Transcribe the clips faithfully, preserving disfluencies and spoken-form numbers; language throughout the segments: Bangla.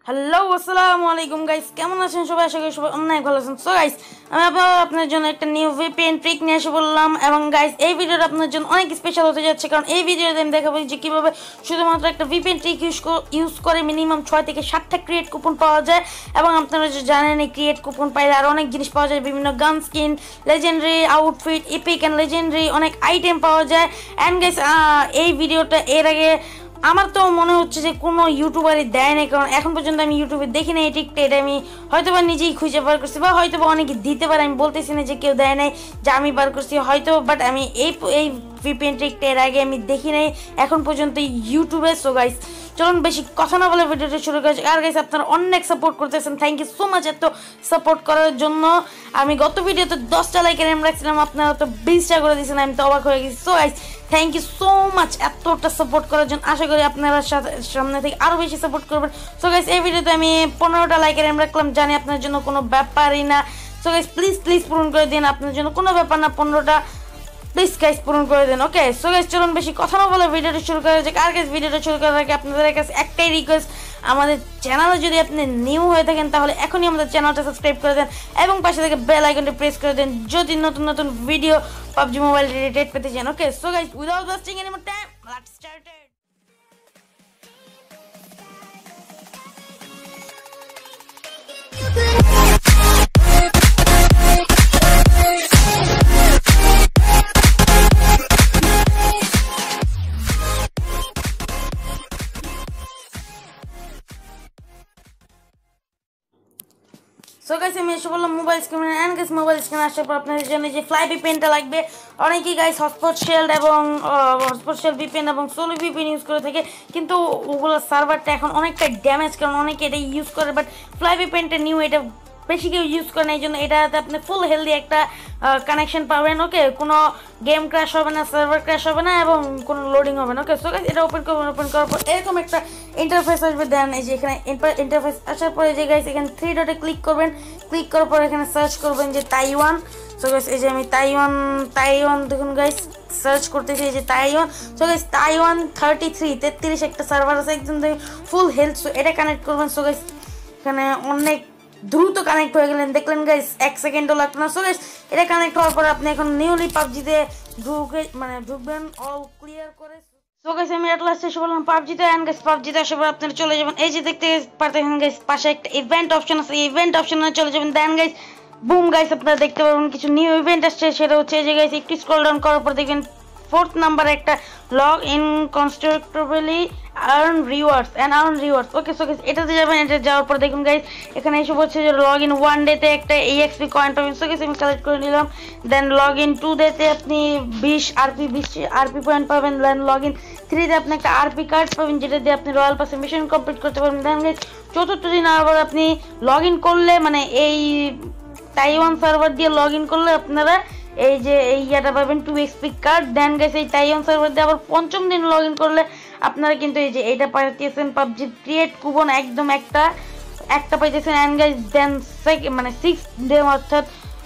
হ্যালো আসসালামু আলাইকুম গাইস, কেমন আছেন সবাই? আশা করি সবাই অনেক ভালো আছেন। সো গাইস, আমি আবার আপনার জন্য একটা নিউ ভিপিএন ট্রিক নিয়ে এসে বললাম। এবং গাইস, এই ভিডিওটা আপনার জন্য অনেক স্পেশাল হতে যাচ্ছে, কারণ এই ভিডিওতে আমি দেখাবো যে কীভাবে শুধুমাত্র একটা ভিপিএন ট্রিক ইউজ ইউজ করে মিনিমাম ছয় থেকে সাতটা ক্রিয়েট কুপন পাওয়া যায়। এবং আপনারা যে জানেন, এই ক্রিয়েট কুপন পাইলে আর অনেক জিনিস পাওয়া যায়, বিভিন্ন gun skin, legendary outfit, epic and legendary অনেক আইটেম পাওয়া যায়। অ্যান্ড গাইস, এই ভিডিওটা এর আগে আমার তো মনে হচ্ছে যে কোনো ইউটিউবারই দেয় না, কারণ এখন পর্যন্ত আমি ইউটিউবে দেখি না এই ট্রিকটা। এটা আমি হয়তো বা নিজেই খুঁজে বার করছি, বা হয়তো বা অনেকে দিতে পারে, আমি বলতেছি না যে কেউ দেয় নাই, যে আমি বার করছি হয়তো। বাট আমি এই এই ভিপিএন ট্রিকটা এর আগে আমি দেখি নাই এখন পর্যন্ত ইউটিউবে। সো গাইস, চলুন বেশি কথা না বলে ভিডিওটা শুরু করেছি। আর গাইস, আপনারা অনেক সাপোর্ট করতেছেন, থ্যাংক ইউ সো মাচ এত সাপোর্ট করার জন্য। আমি গত ভিডিওতে দশটা লাইকের এম রাখছিলাম, আপনারা তো বিশটা করে দিয়েছেন, আমি তো অবাক হয়ে গেছি। So guys, thank you so much এতটা সাপোর্ট করার জন্য। আশা করি আপনারা সামনে থেকে আরও বেশি সাপোর্ট করবেন। সো গাইস, এই ভিডিওতে আমি পনেরোটা লাইকের এম রাখলাম, জানি আপনার জন্য কোনো ব্যাপারই না। সো গাইস, প্লিজ প্লিজ পূরণ করে দিন, আপনার জন্য কোনো ব্যাপার না, পনেরোটা প্লিজ গাইস পূরণ করে দেন। ওকে, সো গাইস, চলুন বেশি কথা না বলে ভিডিওটা শুরু করা যাক। আর গাইস, ভিডিওটা শুরু করার আগে আপনাদের কাছে একটাই রিকোয়েস্ট, আমাদের চ্যানেলে যদি আপনি নিউ হয়ে থাকেন তাহলে এখনই আমাদের চ্যানেলটা সাবস্ক্রাইব করে দেন এবং পাশে থেকে বেল আইকনটি প্রেস করে দেন যদি নতুন নতুন ভিডিও পাবজি মোবাইল রিলেটেড পেতে চান। Okay, so guys, without wasting any more time, let's start it. So guys, আমি এসে বললাম মোবাইল স্ক্রিনে। অ্যান্ড গাইস, মোবাইল স্ক্রিনে আসার পর আপনাদের জন্য যে ফ্লাই ভিপিএনটা লাগবে। অনেকেই গাইস হটস্পট শেল্ড এবং হটস্পট শেল্ড ভিপিএন এবং সোলো ভিপিএন ইউজ করে থাকে, কিন্তু ওগুলোর সার্ভারটা এখন অনেকটা ড্যামেজ, কারণ অনেকে এটা ইউজ করে। বাট ফ্লাই ভিপিএনটা নিউ, এটা বেশি কেউ ইউজ করে না, এই জন্য এটাতে আপনি ফুল হেলদি একটা কানেকশন পাবেন। ওকে, কোনো গেম ক্র্যাশ হবে না, সার্ভার ক্র্যাশ হবে না এবং কোনো লোডিং হবে না। ওকে, সো গাইস, এটা ওপেন করবেন। ওপেন করার পর এরকম একটা ইন্টারফেস আসবে। দেন এই যে এখানে ইন্টারফেস আসার পরে যে গাইস এখানে থ্রি ডটে ক্লিক করবেন। ক্লিক করার পর এখানে সার্চ করবেন যে তাইওয়ান। সো গাইস, এই যে আমি তাইওয়ান তাইওয়ান দেখুন গাইস সার্চ করতেছি, এই যে Taiwan. So guys, Taiwan thirty three তেত্রিশ একটা সার্ভার আছে একদম ফুল হেলথ। সো এটা কানেক্ট করবেন। সো গাইস, এখানে অনেক দ্রুত কানেক্ট হয়ে গেলেন, দেখলেন গাইস, এক সেকেন্ডও লাগতো না। সো গাইস, এটা কানেক্ট হওয়ার পরে আপনি এখন নিউলি পাবজিতে ঢুকে মানে ঢুকবেন অল ক্লিয়ার করে। সো গাইস, আমি এট লাস্ট এসে বললাম পাবজিতে। অ্যান্ড গাইস, পাবজিতে আসার পর আপনারা চলে যাবেন, এই যে দেখতে পারতেছেন গাইস পাশে একটা ইভেন্ট অপশন আছে, এই ইভেন্ট অপশনে চলে যাবেন। দেন গাইস, বুম গাইস, আপনারা দেখতে পাবেন কিছু নিউ ইভেন্ট আসছে। সেটা হচ্ছে এই যে গাইস একটু স্ক্রল ডাউন করার পর দেখবেন ফোর্থ নাম্বার একটা log in consecutively earn rewards and earn rewards. Okay, so guys, এটাতে যাবেন। এটা যাওয়ার পর দেখুন গাইস এখানে এসে বলছে যে লগ ইন ওয়ান ডেতে একটা ইএক্সপি কয়েন পাবেন। সো গাইস, আমি কালেক্ট করে নিলাম। দেন লগ ইন টু ডেতে আপনি বিশ আরপি বিশ আরপি পয়েন্ট পাবেন। দেন লগ ইন থ্রিতে আপনি একটা আরপি কার্ড পাবেন, যেটা দিয়ে আপনি রয়্যাল পাসে মিশন কমপ্লিট করতে পারবেন। দেন গাইস, চতুর্থ দিন আবার আপনি লগ ইন করলে, মানে এই তাইওয়ান সার্ভার দিয়ে লগ ইন করলে আপনারা এই যে এই ইয়াটা পাবেন two XP card. Then guys, এই তাইওয়ান সার্ভার দিয়ে আবার পঞ্চম দিন লগ ইন করলে আপনারা কিন্তু এই যে এইটা পাইতেছেন পাবজি ক্রিয়েট কুপন, একদম একটা একটা পাইতেছেন। অ্যান্ড গাইস, দেন মানে সিক্স ডে অর্থাৎ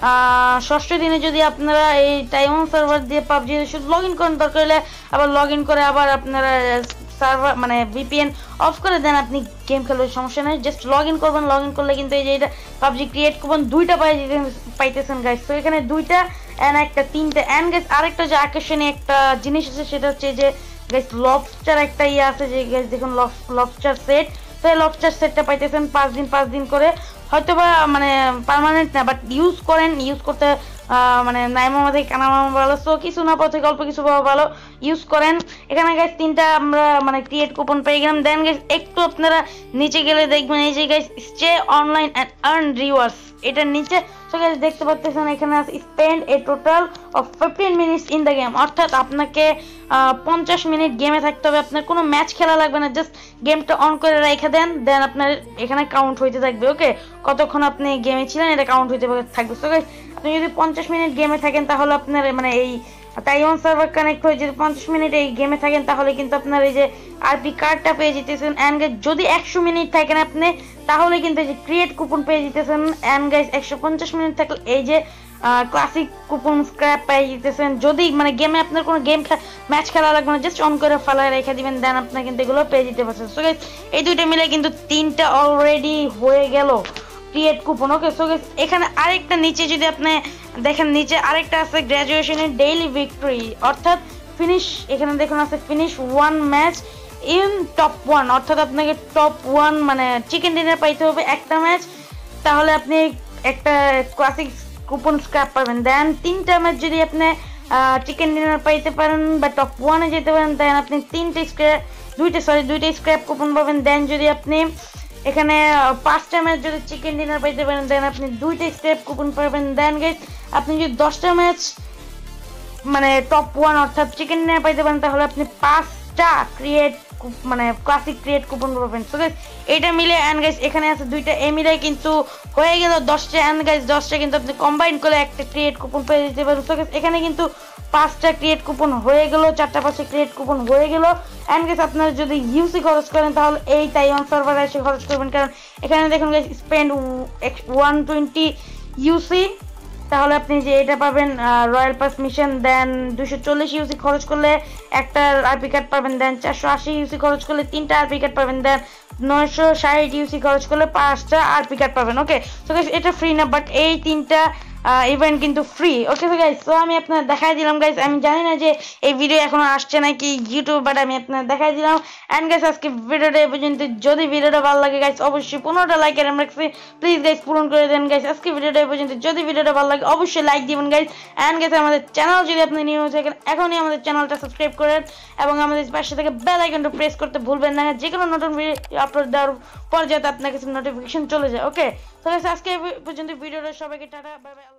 ষষ্ঠ দিনে যদি আপনারা এই তাইওয়ান সার্ভার দিয়ে পাবজি শুধু লগ ইন করেন, দরকার হলে আবার লগ ইন করে আবার আপনারা সার্ভার মানে ভিপিএন অফ করে দেন, আপনি গেম খেলবেন, সমস্যা নেই। জাস্ট লগ ইন করবেন। লগ ইন করলে কিন্তু এই যে এটা পাবজি ক্রিয়েট কুপন দুইটা পাই পাইতেছেন গাইস। তো এখানে দুইটা অ্যান্ড একটা তিনটে। অ্যান্ড গাইস, আরেকটা যে আকর্ষণীয় একটা জিনিস আছে, সেটা হচ্ছে যে গাইস লবস্টার একটা ইয়ে আছে, যে গাইস দেখুন লবস্টার সেট। তো এই লবস্টার সেটটা পাইতেছেন পাঁচ দিন পাঁচ দিন করে, হয়তো বা মানে পার্মানেন্ট না, বাট ইউজ করেন, ইউজ করতে মানে নাইমামা থেকে কানামামা ভালো। সো কিছু না পাওয়া থেকে অল্প কিছু পাওয়া ভালো, ইউজ করেন। এখানে গাইস তিনটা আমরা মানে ক্রিয়েট কুপন পেয়ে গেলাম। দেন গাইস, একটু আপনারা নিচে গেলে দেখবেন এই যে guys stay online and earn rewards, এটার নিচে। সো গাইস, দেখতে পাচ্ছেন এখানে আছে spend a total of fifteen minutes in the game, অর্থাৎ আপনাকে পঞ্চাশ মিনিট গেমে থাকতে হবে, আপনার কোনো ম্যাচ খেলা লাগবে না, জাস্ট গেমটা অন করে রেখে দেন। দেন আপনার এখানে কাউন্ট হইতে থাকবে। ওকে, কতক্ষণ আপনি গেমে ছিলেন এটা কাউন্ট হইতে থাকবে। সো গাইস, আপনি যদি পঞ্চাশ মিনিট গেমে থাকেন তাহলে আপনার মানে এই তাইওয়ান সার্ভার কানেক্ট হয়ে যদি পঞ্চাশ মিনিট এই গেমে থাকেন তাহলে কিন্তু আপনার এই যে আরপি কার্ডটা পেয়ে যেতেছেন। অ্যান্ড গাইস, যদি একশো মিনিট থাকেন আপনি তাহলে কিন্তু এই যে ক্রিয়েট কুপন পেয়ে যেতেছেন। অ্যান্ড গাইস, একশো পঞ্চাশ মিনিট থাকলে এই যে ক্লাসিক কুপন স্ক্র্যাপ পেয়ে যেতেছেন। যদি মানে গেমে আপনার কোনো গেম ম্যাচ খেলা লাগবে না, জাস্ট অন করে ফালায় রেখে দিবেন, দেন আপনার কিন্তু এগুলো পেয়ে যেতে পারছেন। সো গাইস এই দুইটা মিলে কিন্তু তিনটা অলরেডি হয়ে গেল crate coupon. Okay so guys এখানে আরেকটা নিচে যদি আপনি দেখেন, নিচে আরেকটা আছে গ্র্যাজুয়েশনের ডেইলি ভিক্টরি, অর্থাৎ ফিনিশ, এখানে দেখুন আছে finish one match in top one, অর্থাৎ আপনাকে টপ ওয়ান মানে চিকেন ডিনার পাইতে হবে একটা ম্যাচ, তাহলে আপনি একটা ক্লাসিক কুপন স্ক্র্যাপ পাবেন। দেন তিনটা ম্যাচ যদি আপনি চিকেন ডিনার পাইতে পারেন বা টপ ওয়ানে যেতে পারেন, দেন আপনি তিনটে স্ক্র্যাপ দুইটা সরি দুইটা স্ক্র্যাপ কুপন পাবেন। দেন যদি আপনি এখানে পাঁচটা ম্যাচ যদি চিকেন ডিনার পাইতে পারেন, দেন আপনি দুইটা স্ক্র্যাপ কুপন পাবেন। দেন গাইস আপনি যদি দশটা ম্যাচ মানে টপ ওয়ান অর্থাৎ চিকেন ডিনার পাইতে পারেন, তাহলে আপনি পাঁচটা ক্রিয়েট মানে ক্লাসিক ক্রিয়েট কুপন পাবেন। সো গাইস এটা মিলে এন্ড গাইস এখানে আছে দুইটা, এ মিলে কিন্তু হয়ে গেল দশটা এন্ড গাইস দশটা কিন্তু আপনি কম্বাইন করে একটা ক্রিয়েট কুপন পেয়ে যেতে পারেন। সো গাইস এখানে কিন্তু পাঁচটা ক্রিয়েট কুপন হয়ে গেল, চারটা পাঁচটা ক্রিয়েট কুপন হয়ে গেল। এন্ড গাইস আপনারা যদি ইউসি খরচ করেন তাহলে এই তাইওয়ান সার্ভারে এসে খরচ করবেন, কারণ এখানে দেখুন guys spend one twenty UC, তাহলে আপনি যে এটা পাবেন রয়্যাল পাস মিশন। দেন দুশো চল্লিশ ইউসি খরচ করলে একটা আরপি কার্ড পাবেন। দেন চারশো আশি ইউসি খরচ করলে তিনটা আরপি কার্ড পাবেন। দেন নয়শো ষাট ইউসি খরচ করলে পাঁচটা আরপি কার্ড পাবেন। ওকে সো গাইস এটা ফ্রি না, বাট এই তিনটা ইভেন্ট কিন্তু ফ্রি। ওকে সো গাইস, তো আমি আপনার দেখাই দিলাম গাইস, আমি জানি না যে এই ভিডিও এখনো আসছে নাকি ইউটিউব, বাট আমি আপনার দেখাই দিলাম। এন্ড গাইস আজকে ভিডিওটা এই পর্যন্ত। যদি ভিডিওটা ভালো লাগে গাইস অবশ্যই পনেরোটা লাইকের আমি রাখছি, প্লিজ গাইস পূরণ করে দেন গাইস আজকে ভিডিওটা এই পর্যন্ত। যদি ভিডিওটা ভালো লাগে অবশ্যই লাইক দিবেন গাইস। এন্ড গাইস আমাদের চ্যানেল যদি আপনি নিউ হয়ে থাকেন এখনই আমাদের চ্যানেলটা সাবস্ক্রাইব করেন এবং আমাদের পাশে থেকে বেল আইকনটা প্রেস করতে ভুলবেন না, যে কোনো নতুন ভিডিও আপলোড দেওয়ার পর যাতে আপনার কাছে নোটিফিকেশন চলে যায়। ওকে তো গাইস আজকে এই পর্যন্ত ভিডিওটা, সবাইকে টাটা বাই বাই।